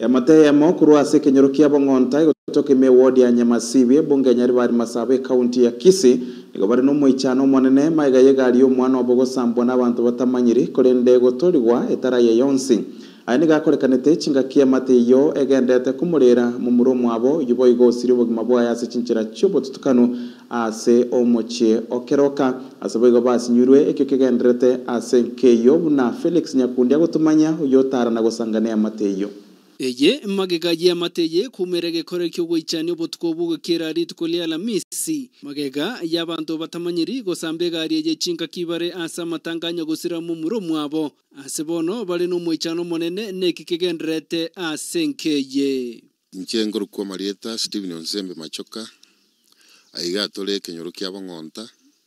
mate ya mokuru ase kenyorokia bongonta gotoke me ward ya Nyamasibe bunge nyari bari Masabe county ya Kisii igobari no moichano monene maiga yegari omwana obogo sambwa n'abantu batamanyiri korende gotorigwa etara ye yonsi ani gakorekanete chingakia mate yo egendete kumurera mu muromo abo yubo igosiri bogima bwa yase chinchira chubo tutukano ase omochie okeroka asabo igobasi nyurwe ekyo kegenderete ase keyo na Felix Nyakundi agotumanya uyotara na gosangania mate yo eye magega ya mateye kumerege kore kyo goichani obotuko bugukira ritukolia la misi magega y'abantu batamanyiri gosambega ariye chinka kibare asa matanganya gusira mu muromo abo asebono bali no moichano monene nekikigendrete asenkeye Nchengoro kwa Marieta Steven Onsembe Machoka aiga tole kenyorokia bongonta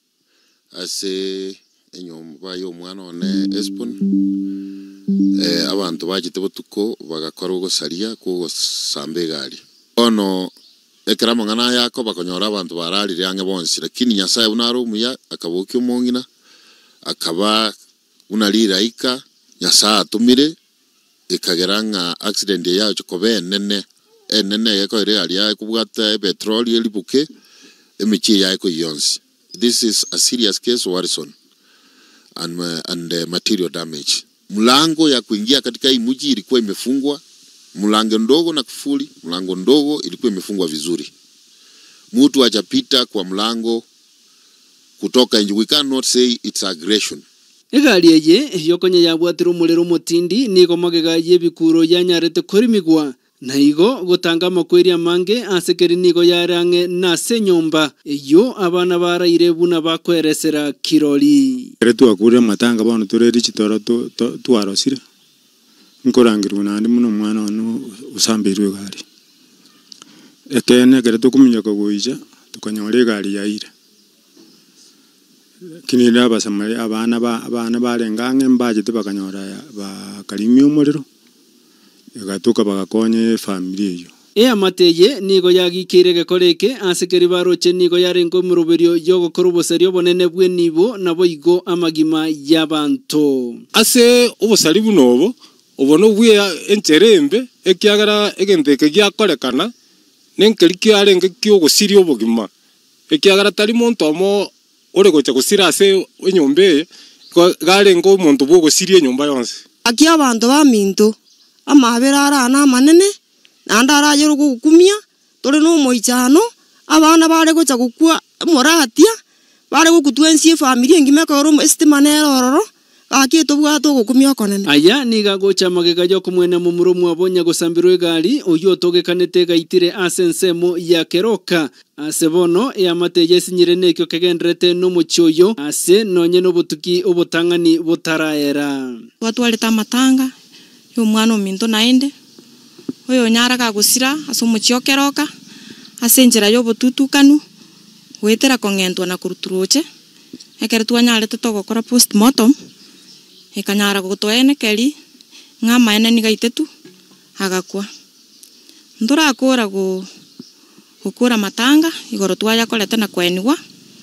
ase enyomba yo mwana one Espon abantu bagite botuko bagakora gosaria ko sambegari ono ekramo ngana yako bakonyora abantu barari yange bonsi lakini nyasaye unaro muya akabokyo mongina akaba unalira ika nyasaye atumire ekageranga accident ya chokobe nene yako ire ali ya kubwata petrol yelibuke emichi yako yonsi. This is a serious case Warrison and material damage. Mlango ya kuingia katika hii mji ilikuwa imefungwa, mlango ndogo na kufuli, mlango ndogo ilikuwa imefungwa vizuri. Mtu hajapita kwa mlango kutoka nje. We cannot say it's aggression. Egari eye yokonye yabwatiro mulero mutindi niko magega yebikuro yanyarete korimigwa na igo gotanga makweri amange asekeri niko yarange na senyomba iyo abana baraire buna bakweresera kiroli retu akure matanga bano tureri chitoro twarosire nkorangirwa nandi muno mwana ono usambirwe gari ekene keretu kuminya kogoija tukanyore gari yaire kinira basamari abana barengange mbaje tebakanyora bakarimyo umuriro egatuka bagakonye family yo amateye nigo yagikirege koreke asekeri baroche nigo yarengo muroberio yogo koroboserio bonene bwe nibo nabo igo amagima y'abantu ase obosari bunobo obono bwe encherembe ekyagara egenteke gyakorekana nenkeri kyarenge kyogosirio obogima ekyagara tari muntu omo ore gocha gusira ase enyombe garengo omuntu bwo gosirie enyomba yonse aki abantu baminto amabera arana manene nandara yero gukumia tole no moichano abana bare gocha gukua moratia bare gukutwensie family ngime ko ro estimanero ororo akito bwato gukumia konene aya niga gocha magega yo kumwene mu muromo abonya gosambirwe gari uyo togekanete gaitire asensemo ya keroka asebono amateye sinyire nekyo kegendrete no muchoyo ase nonye no butuki obutangani butaraera watu waleta matanga yo mwana ominto naende oyo nyaraga gusira aso muchiokeroka asenjera yo botutukanu wetera kongentwa na kuruturoche ekeretwa nyarete togokora postmortem ekanyara gutwene keri ngama ene nigaitetu agakwa ndura akora gukura matanga igoro twaya koleta na kwenwa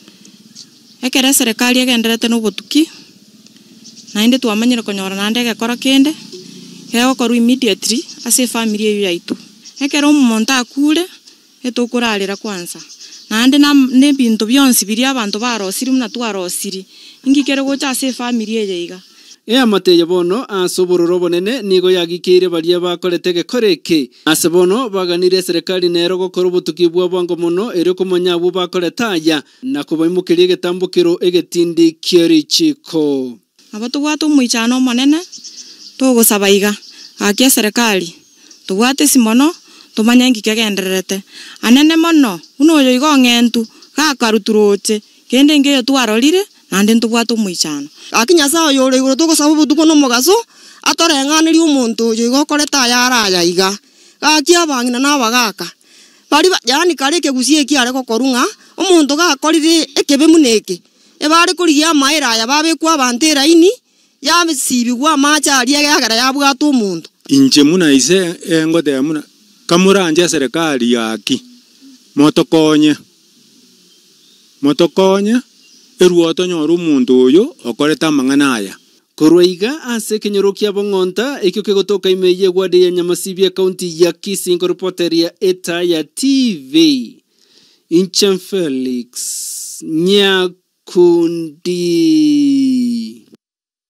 ekere serikali egenderete no botuki naende twamanyire konyora nande gekora kende yao koru immediately ase family yo yaitu ekero umuntu akure etokurarira kwanza nande ne bintu byonsi biri abantu barosiri muna twarosiri ingikere gocha ase family ye yiga amateye bono asobororo bonene nigo yagikire baria bakorete gekoreke asebono baganire serikali nero gokora obutuki bwa bwango muno ere kumonya abo bakoretaya na kubaimukiri getambukiro egetindi kierichiko abato bwato muichano monene togosaba iga akia serikali tubwate simono tumanya ngikegendererete anene mono unoyo igongentu gakaruturoche kende ngeyo twarorire nande ntubwate muichano akinya sawo yore igoro togosaba butuko no mugaso atorenganiri umuntu yo igokoreta yaraya iga akia bangina nabagaka bari yani kareke gusie kiare gokorunga umuntu gakorire ekebe muneke ebare kuriya maira ya babe kwa bantera ini ya sibigwa macha aliye yagara yabwato umuntu inje muna ise ngote muna kamuranje serikali yaki motokonye eruoto nyoru umuntu uyu okoreta manganaya Korwaiga ase kenyorokia bongonta ekyo kegotoka imeye gwade ya Nyamasibia kaunti ya Kisii reporter ya Etaya TV Inchan Felix Nyakundi.